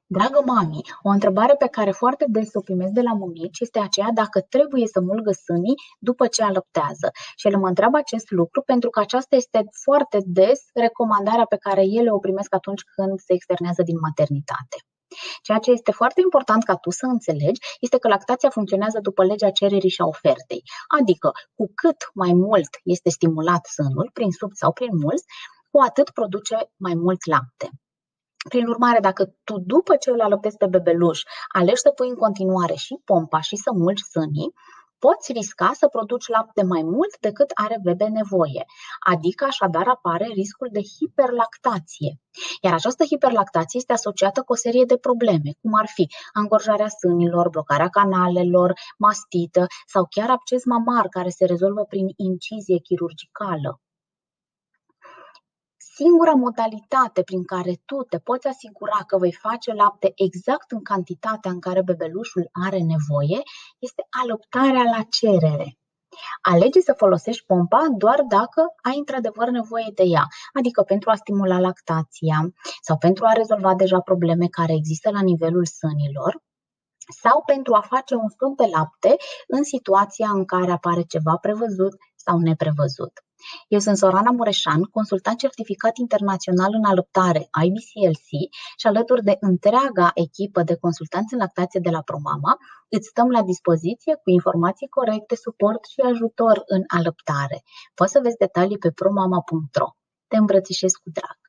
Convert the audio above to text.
Dragă mami, o întrebare pe care foarte des o primesc de la mămici este aceea dacă trebuie să mulgă sânii după ce alăptează. Și ele mă întreabă acest lucru pentru că aceasta este foarte des recomandarea pe care ele o primesc atunci când se externează din maternitate. Ceea ce este foarte important ca tu să înțelegi este că lactația funcționează după legea cererii și a ofertei. Adică, cu cât mai mult este stimulat sânul, prin sub sau prin mult, cu atât produce mai mult lapte. Prin urmare, dacă tu după ce îl alăptezi pe bebeluș alegi să pui în continuare și pompa și să mulgi sânii, poți risca să produci lapte mai mult decât are bebe nevoie, adică așadar apare riscul de hiperlactație. Iar această hiperlactație este asociată cu o serie de probleme, cum ar fi îngorjarea sânilor, blocarea canalelor, mastită sau chiar absces mamar care se rezolvă prin incizie chirurgicală. Singura modalitate prin care tu te poți asigura că vei face lapte exact în cantitatea în care bebelușul are nevoie este alăptarea la cerere. Alege să folosești pompa doar dacă ai într-adevăr nevoie de ea, adică pentru a stimula lactația sau pentru a rezolva deja probleme care există la nivelul sânilor sau pentru a face un stoc de lapte în situația în care apare ceva prevăzut sau neprevăzut. Eu sunt Sorana Mureșan, consultant certificat internațional în alăptare IBCLC și alături de întreaga echipă de consultanți în lactație de la ProMama, îți stăm la dispoziție cu informații corecte, suport și ajutor în alăptare. Poți să vezi detalii pe promama.ro. Te îmbrățișez cu drag!